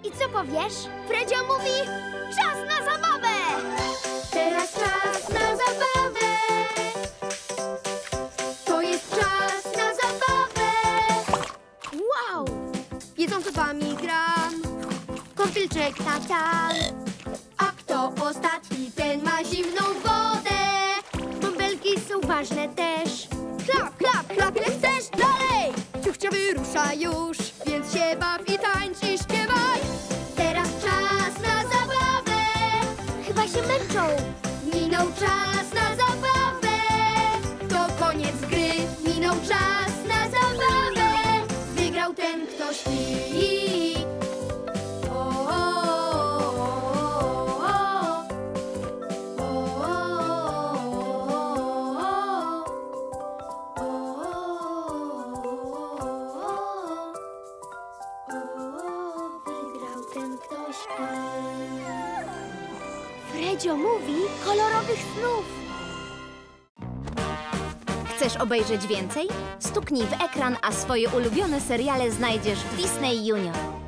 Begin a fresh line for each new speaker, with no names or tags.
I co powiesz? Fredzio mówi, czas na zabawę!
Teraz czas na zabawę. To jest czas na zabawę.
Wow!
Jedzą zubami gram, kąpielczek tam. A kto ostatni, ten ma zimną wodę. Bąbelki są ważne też. Klap, klap, klap, ile chcesz dalej. Ciuchcia wyrusza już, więc się baw i tańcz i śpiewaj. Teraz czas na zabawę.
Chyba się męczą.
Minął czas na zabawę. To koniec gry. Minął czas na zabawę. Wygrał ten, kto śpi. O, wygrał ten, kto śpi.
Fredzio mówi kolorowych snów.
Chcesz obejrzeć więcej? Stuknij w ekran, a swoje ulubione seriale znajdziesz w Disney Junior.